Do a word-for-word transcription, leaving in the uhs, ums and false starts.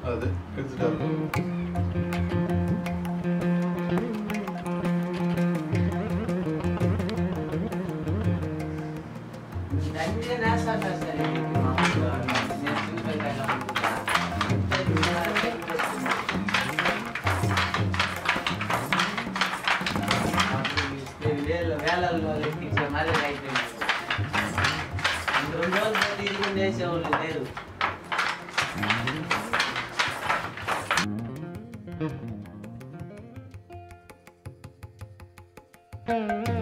అదే ఎగ్జాక్ట్ వేలల్లో లెక్కించే మళ్ళీ అయిపోయింది రెండు రోజులు తిరిగి వేసేవాళ్ళు లేరు. Thank you.